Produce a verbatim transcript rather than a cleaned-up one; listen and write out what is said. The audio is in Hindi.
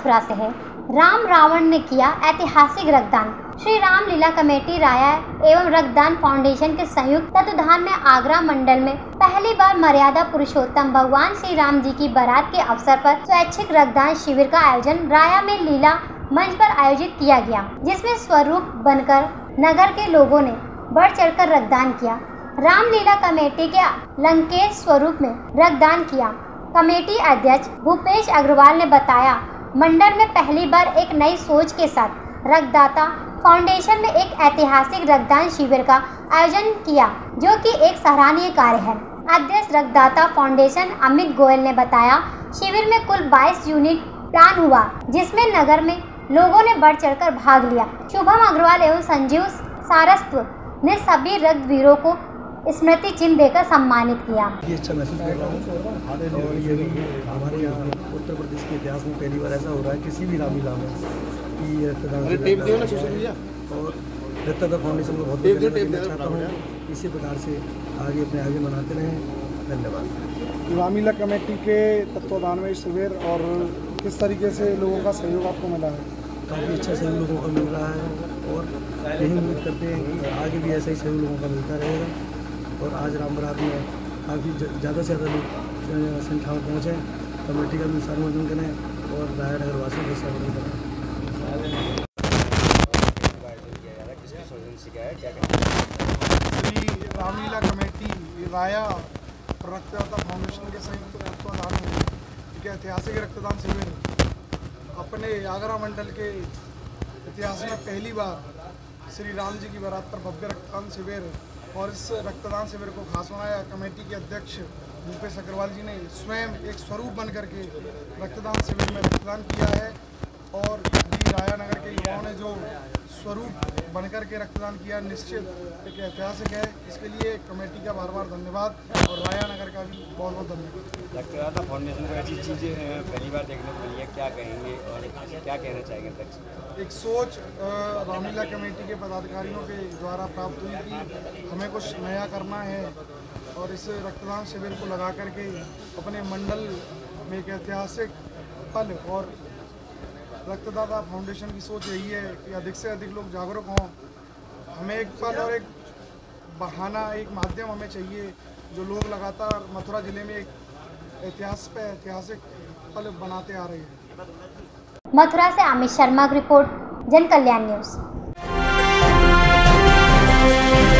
मथुरा से है। राम रावण ने किया ऐतिहासिक रक्तदान। श्री राम लीला कमेटी राया एवं रक्तदान फाउंडेशन के संयुक्त तत्वाधान में आगरा मंडल में पहली बार मर्यादा पुरुषोत्तम भगवान श्री राम जी की बारात के अवसर पर स्वैच्छिक रक्तदान शिविर का आयोजन राया में लीला मंच पर आयोजित किया गया, जिसमें स्वरूप बनकर नगर के लोगों ने बढ़ चढ़कर रक्तदान किया। रामलीला कमेटी के लंकेश स्वरूप में रक्तदान किया। कमेटी अध्यक्ष भूपेश अग्रवाल ने बताया, मंडल में पहली बार एक नई सोच के साथ रक्तदाता फाउंडेशन में एक ऐतिहासिक रक्तदान शिविर का आयोजन किया, जो कि एक सराहनीय कार्य है। अध्यक्ष रक्तदाता फाउंडेशन अमित गोयल ने बताया, शिविर में कुल बाईस यूनिट प्लान हुआ, जिसमें नगर में लोगों ने बढ़ चढ़कर भाग लिया। शुभम अग्रवाल एवं संजीव सारस्व ने सभी रक्तवीरों को स्मृति चिन्ह देकर सम्मानित किया। ये अच्छा महसूस कर रहा हूँ और ये भी हमारे यहाँ उत्तर प्रदेश के इतिहास में पहली बार ऐसा हो रहा है किसी भी रामलीला में कि रक्तदान और रक्तदाता फाउंडेशन को बहुत चाहता हूँ इसी प्रकार से आगे अपने आगे मनाते रहें। धन्यवाद। रामलीला कमेटी के तत्वाधान में शिविर और किस तरीके से लोगों का सहयोग आपको मिला है? काफ़ी अच्छा सहयोग लोगों का मिल रहा है और यही उम्मीद करते हैं कि आगे भी ऐसा ही सहयोग लोगों का मिलता रहेगा। और आज राम बारात में काफ़ी ज़्यादा से ज़्यादा लोग संख्या में पहुँचे। कमेटी का भी सर्वजन करें और राया नगर वासियों का सर्वजन करें। श्री रामलीला कमेटी राया रक्तदाता फाउंडेशन के संयुक्त तत्वाधान में एक ऐतिहासिक रक्तदान शिविर अपने आगरा मंडल के इतिहास में पहली बार श्री राम जी की बारात पर भव्य रक्तदान शिविर और इस रक्तदान शिविर को खास बनाया। कमेटी के अध्यक्ष भूपेश अग्रवाल जी ने स्वयं एक स्वरूप बन करके रक्तदान शिविर में रक्तदान किया है और जी राया नगर के युवाओं ने जो स्वरूप बनकर के रक्तदान किया निश्चित एक ऐतिहासिक है। इसके लिए कमेटी का बार बार धन्यवाद और राया नगर का भी बहुत बहुत धन्यवाद। रक्तदाता फाउंडेशन को ऐसी चीज़ें पहली बार देखने को मिली है, क्या कहेंगे और क्या कहना चाहेंगे अध्यक्ष? एक सोच रामलीला कमेटी के पदाधिकारियों के द्वारा प्राप्त हुई कि हमें कुछ नया करना है और इस रक्तदान शिविर को लगा करके अपने मंडल में एक ऐतिहासिक पल और रक्तदाता फाउंडेशन की सोच यही है कि अधिक से अधिक लोग जागरूक हों। हमें एक पल और एक बहाना, एक माध्यम हमें चाहिए जो लोग लगातार मथुरा जिले में एक इतिहास पे ऐतिहासिक पल बनाते आ रहे हैं। मथुरा से अमित शर्मा की रिपोर्ट, जन कल्याण न्यूज़।